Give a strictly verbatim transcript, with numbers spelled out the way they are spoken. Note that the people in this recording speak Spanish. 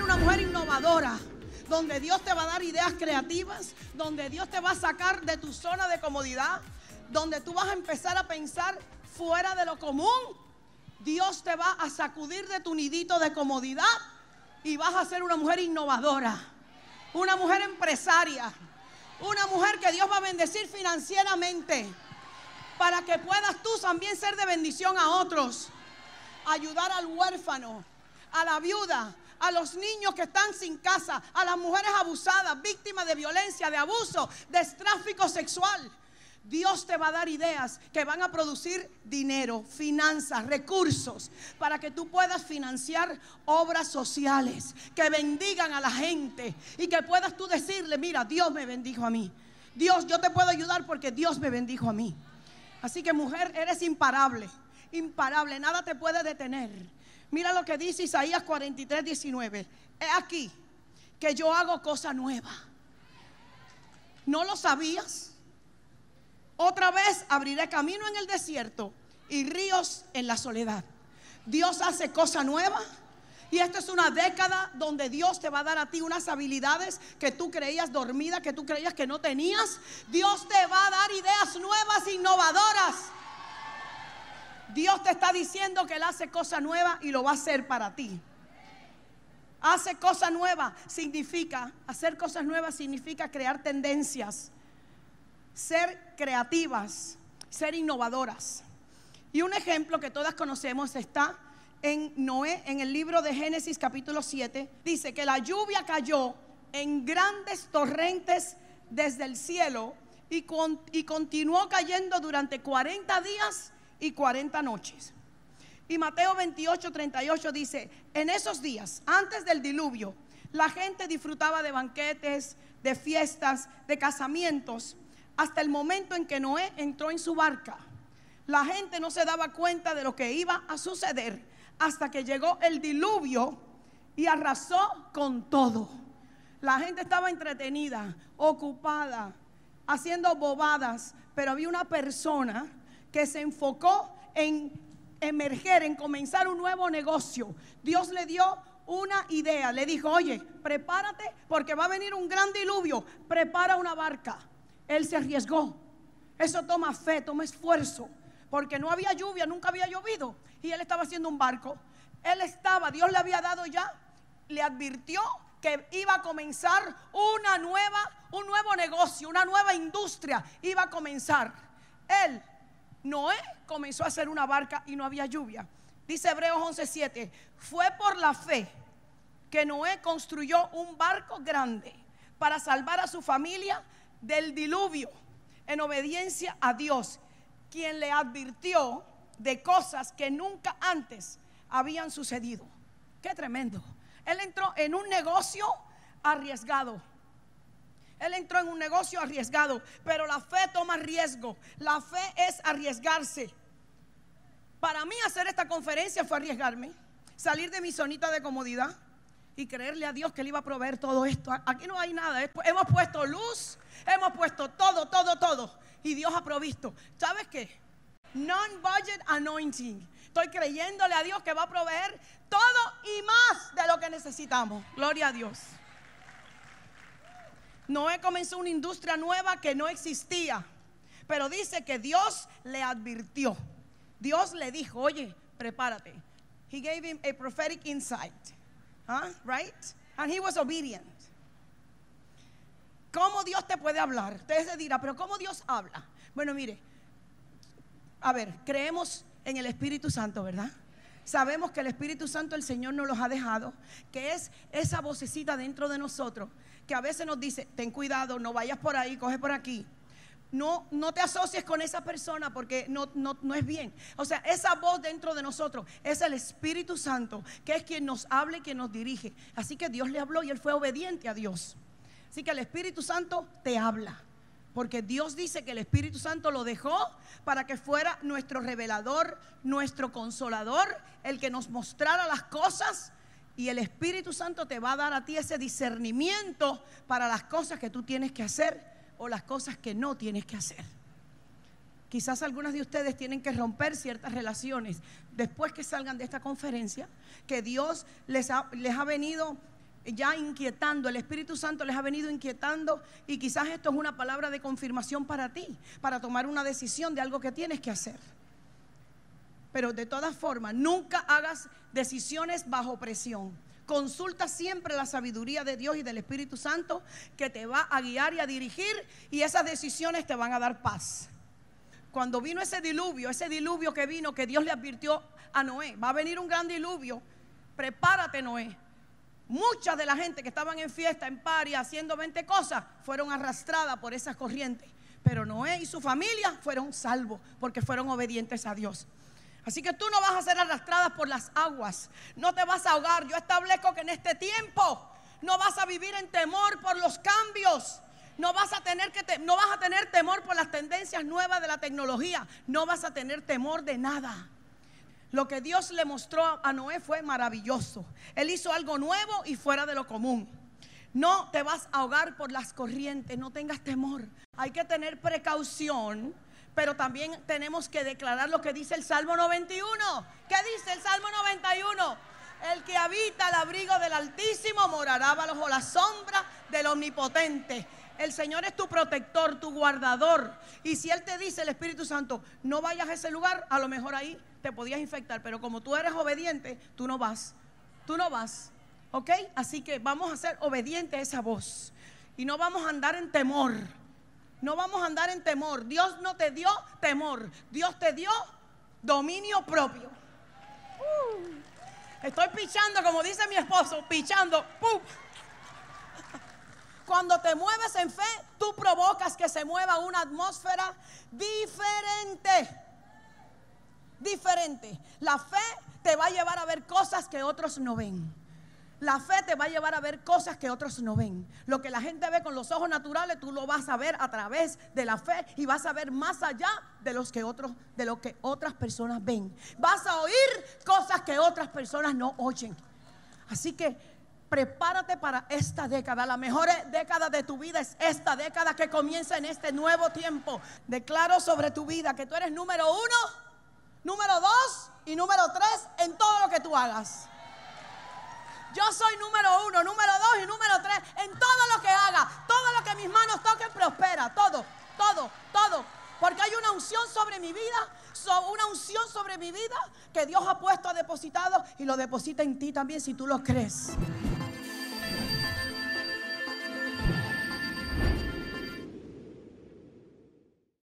una mujer innovadora, donde Dios te va a dar ideas creativas, donde Dios te va a sacar de tu zona de comodidad, donde tú vas a empezar a pensar fuera de lo común. Dios te va a sacudir de tu nidito de comodidad y vas a ser una mujer innovadora, una mujer empresaria, una mujer que Dios va a bendecir financieramente, para que puedas tú también ser de bendición a otros, ayudar al huérfano, a la viuda, a los niños que están sin casa, a las mujeres abusadas, víctimas de violencia, de abuso, de tráfico sexual. Dios te va a dar ideas que van a producir dinero, finanzas, recursos, para que tú puedas financiar obras sociales que bendigan a la gente y que puedas tú decirle: mira, Dios me bendijo a mí. Dios, yo te puedo ayudar porque Dios me bendijo a mí. Así que, mujer, eres imparable, imparable, nada te puede detener. Mira lo que dice Isaías cuarenta y tres, diecinueve. He aquí que yo hago cosa nueva. ¿No lo sabías? Otra vez abriré camino en el desierto y ríos en la soledad. Dios hace cosa nueva. Y esta es una década donde Dios te va a dar a ti unas habilidades que tú creías dormidas, que tú creías que no tenías. Dios te va a dar ideas nuevas, innovadoras. Dios te está diciendo que Él hace cosa nueva y lo va a hacer para ti. Hace cosa nueva significa, hacer cosas nuevas significa crear tendencias, ser creativas, ser innovadoras. Y un ejemplo que todas conocemos está en Noé, en el libro de Génesis capítulo siete. Dice que la lluvia cayó en grandes torrentes desde el cielo y, con, y continuó cayendo durante cuarenta días y cuarenta noches. Y Mateo veintiocho, treinta y ocho dice: en esos días, antes del diluvio, la gente disfrutaba de banquetes, de fiestas, de casamientos, hasta el momento en que Noé entró en su barca. La gente no se daba cuenta de lo que iba a suceder hasta que llegó el diluvio y arrasó con todo. La gente estaba entretenida, ocupada, haciendo bobadas, pero había una persona que se enfocó en emerger, en comenzar un nuevo negocio. Dios le dio una idea, le dijo: oye, prepárate porque va a venir un gran diluvio, prepara una barca. Él se arriesgó. Eso toma fe, toma esfuerzo, porque no había lluvia, nunca había llovido, y él estaba haciendo un barco. Él estaba, Dios le había dado ya, le advirtió que iba a comenzar una nueva, un nuevo negocio, una nueva industria iba a comenzar. Él, Noé, comenzó a hacer una barca y no había lluvia. Dice Hebreos once, siete: fue por la fe que Noé construyó un barco grande para salvar a su familia del diluvio, en obediencia a Dios, quien le advirtió de cosas que nunca antes habían sucedido. Qué tremendo. Él entró en un negocio arriesgado. Él entró en un negocio arriesgado, pero la fe toma riesgo. La fe es arriesgarse. Para mí hacer esta conferencia fue arriesgarme, salir de mi zonita de comodidad y creerle a Dios que Él iba a proveer todo esto. Aquí no hay nada. Hemos puesto luz, hemos puesto todo, todo, todo, y Dios ha provisto. ¿Sabes qué? Non-budget anointing. Estoy creyéndole a Dios que va a proveer todo y más de lo que necesitamos. Gloria a Dios. Noé comenzó una industria nueva que no existía, pero dice que Dios le advirtió. Dios le dijo: oye, prepárate. He gave him a prophetic insight, huh? Right? And he was obedient. ¿Cómo Dios te puede hablar? Ustedes se dirán, pero ¿cómo Dios habla? Bueno, mire, a ver, creemos en el Espíritu Santo, ¿verdad? Sabemos que el Espíritu Santo el Señor nos los ha dejado, que es esa vocecita dentro de nosotros que a veces nos dice: ten cuidado, no vayas por ahí, coge por aquí. No, no te asocies con esa persona porque no, no, no es bien. O sea, esa voz dentro de nosotros es el Espíritu Santo, que es quien nos habla y quien nos dirige. Así que Dios le habló y él fue obediente a Dios. Así que el Espíritu Santo te habla, porque Dios dice que el Espíritu Santo lo dejó para que fuera nuestro revelador, nuestro consolador, el que nos mostrara las cosas. Y el Espíritu Santo te va a dar a ti ese discernimiento para las cosas que tú tienes que hacer o las cosas que no tienes que hacer. Quizás algunas de ustedes tienen que romper ciertas relaciones después que salgan de esta conferencia, que Dios les ha, les ha venido ya inquietando, el Espíritu Santo les ha venido inquietando, y quizás esto es una palabra de confirmación para ti, para tomar una decisión de algo que tienes que hacer. Pero de todas formas, nunca hagas decisiones bajo presión. Consulta siempre la sabiduría de Dios y del Espíritu Santo, que te va a guiar y a dirigir, y esas decisiones te van a dar paz. Cuando vino ese diluvio, ese diluvio que vino, que Dios le advirtió a Noé, va a venir un gran diluvio, prepárate, Noé. Mucha de la gente que estaban en fiesta, en party, haciendo veinte cosas, fueron arrastradas por esas corrientes. Pero Noé y su familia fueron salvos porque fueron obedientes a Dios. Así que tú no vas a ser arrastrada por las aguas, no te vas a ahogar. Yo establezco que en este tiempo no vas a vivir en temor por los cambios. No vas a tener que te, no vas a tener temor por las tendencias nuevas de la tecnología. No vas a tener temor de nada. Lo que Dios le mostró a Noé fue maravilloso. Él hizo algo nuevo y fuera de lo común. No te vas a ahogar por las corrientes, no tengas temor. Hay que tener precaución, pero también tenemos que declarar lo que dice el Salmo noventa y uno. ¿Qué dice el Salmo noventa y uno? El que habita al abrigo del Altísimo morará bajo la sombra del Omnipotente. El Señor es tu protector, tu guardador. Y si Él te dice, el Espíritu Santo, no vayas a ese lugar, a lo mejor ahí te podías infectar. Pero como tú eres obediente, tú no vas. Tú no vas. ¿Ok? Así que vamos a ser obedientes a esa voz. Y no vamos a andar en temor. No vamos a andar en temor. Dios no te dio temor. Dios te dio dominio propio. Uh, estoy pichando, como dice mi esposo, pichando. ¡Pum! Cuando te mueves en fe, tú provocas que se mueva una atmósfera diferente. Diferente. La fe te va a llevar a ver cosas que otros no ven. La fe te va a llevar a ver cosas que otros no ven. Lo que la gente ve con los ojos naturales, tú lo vas a ver a través de la fe, y vas a ver más allá de los que otros, de lo que otras personas ven. Vas a oír cosas que otras personas no oyen. Así que prepárate para esta década. La mejor década de tu vida es esta década que comienza en este nuevo tiempo. Declaro sobre tu vida que tú eres número uno, número dos y número tres en todo lo que tú hagas. Yo soy número uno, número dos y número tres en todo lo que haga. Todo lo que mis manos toquen prospera. Todo, todo, todo. Porque hay una unción sobre mi vida, una unción sobre mi vida que Dios ha puesto, ha depositado, y lo deposita en ti también si tú lo crees.